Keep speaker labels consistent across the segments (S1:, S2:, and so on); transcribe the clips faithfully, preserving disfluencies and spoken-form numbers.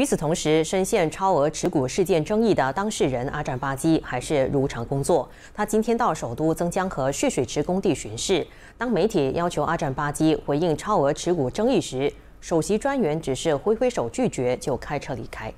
S1: 与此同时，深陷超额持股事件争议的当事人阿占巴基还是如常工作。他今天到首都曾江河蓄水池工地巡视。当媒体要求阿占巴基回应超额持股争议时，首席专员只是挥挥手拒绝，就开车离开。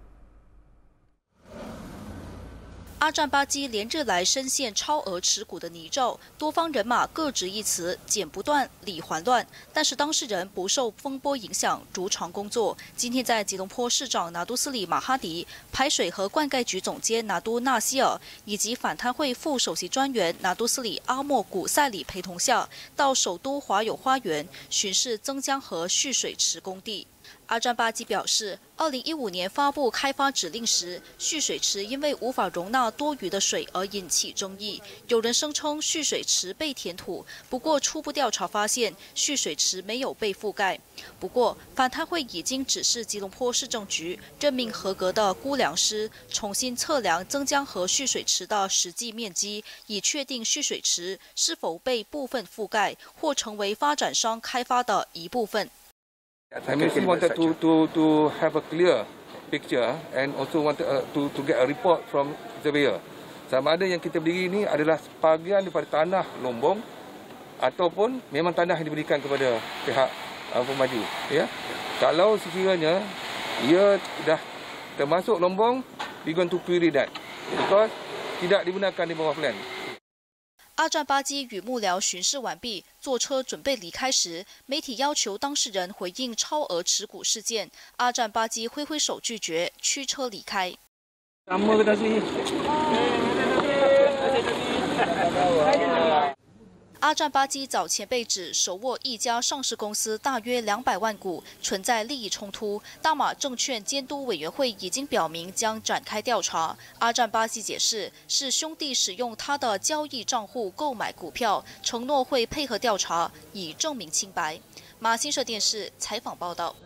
S2: 阿占巴基连日来深陷超额持股的泥沼，多方人马各执一词，剪不断，理还乱。但是当事人不受风波影响，如常工作。今天在吉隆坡市长拿督斯里马哈迪、排水和灌溉局总监拿督纳希尔以及反贪会副首席专员拿督斯里阿莫古塞里陪同下，到首都华友花园巡视曾江河蓄水池工地。 阿占巴基表示，二零一五年发布开发指令时，蓄水池因为无法容纳多余的水而引起争议。有人声称蓄水池被填土，不过初步调查发现，蓄水池没有被覆盖。不过，反贪会已经指示吉隆坡市政局任命合格的估量师，重新测量曾江河蓄水池的实际面积，以确定蓄水池是否被部分覆盖，或成为发展商开发的一部分。
S3: I mean, we wanted to, to, to have a clear picture and also wanted uh, to, to get a report from surveyor. Sama ada yang kita berdiri ini adalah sebahagian daripada tanah Lombong ataupun memang tanah yang diberikan kepada pihak uh, pemaju. Ya, kalau sekiranya ia dah termasuk Lombong, we going to query that because tidak digunakan di bawah plan.
S2: 阿占巴基与幕僚巡视完毕，坐车准备离开时，媒体要求当事人回应超额持股事件。阿占巴基挥挥手拒绝，驱车离开。 阿占巴基早前被指手握一家上市公司大约两百万股，存在利益冲突。大马证券监督委员会已经表明将展开调查。阿占巴基解释，是兄弟使用他的交易账户购买股票，承诺会配合调查，以证明清白。马新社电视采访报道。